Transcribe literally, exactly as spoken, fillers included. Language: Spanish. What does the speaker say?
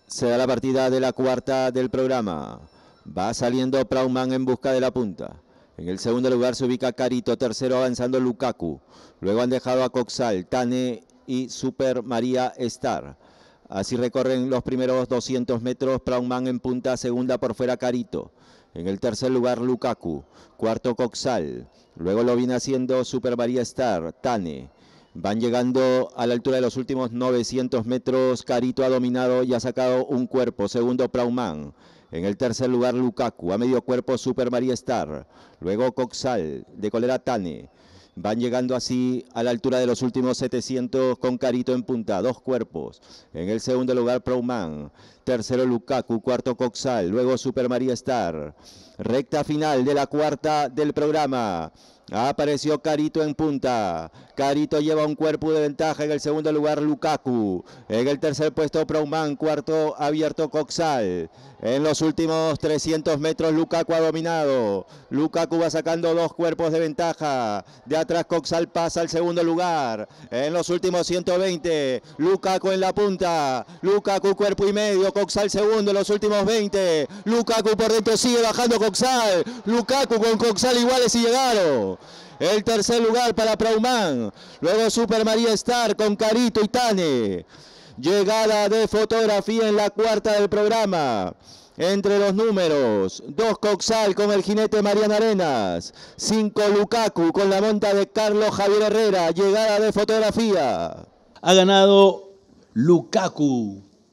Se da la partida de la cuarta del programa. Va saliendo Prauman en busca de la punta. En el segundo lugar se ubica Carito, tercero avanzando Lukaku. Luego han dejado a Coxal, Tane y Super María Star. Así recorren los primeros doscientos metros. Prauman en punta, segunda por fuera Carito. En el tercer lugar Lukaku, cuarto Coxal. Luego lo viene haciendo Super María Star, Tane. Van llegando a la altura de los últimos novecientos metros. Carito ha dominado y ha sacado un cuerpo. Segundo Prauman. En el tercer lugar Lukaku. A medio cuerpo Super María Star. Luego Coxal. De colera Tane. Van llegando así a la altura de los últimos setecientos con Carito en punta. Dos cuerpos. En el segundo lugar Prauman. Tercero Lukaku. Cuarto Coxal. Luego Super María Star. Recta final de la cuarta del programa. Apareció Carito en punta. Carito lleva un cuerpo de ventaja. En el segundo lugar Lukaku. En el tercer puesto Prauman. Cuarto abierto Coxal. En los últimos trescientos metros Lukaku ha dominado. Lukaku va sacando dos cuerpos de ventaja. De atrás Coxal pasa al segundo lugar. En los últimos ciento veinte Lukaku en la punta. Lukaku cuerpo y medio. Coxal segundo en los últimos veinte. Lukaku por dentro sigue bajando Coxal. Lukaku con Coxal iguales y llegaron. El tercer lugar para Prauman. Luego Super María Star con Carito y Tane. Llegada de fotografía en la cuarta del programa. Entre los números, dos Coxal con el jinete Mariana Arenas. cinco Lukaku con la monta de Carlos Javier Herrera. Llegada de fotografía. Ha ganado Lukaku.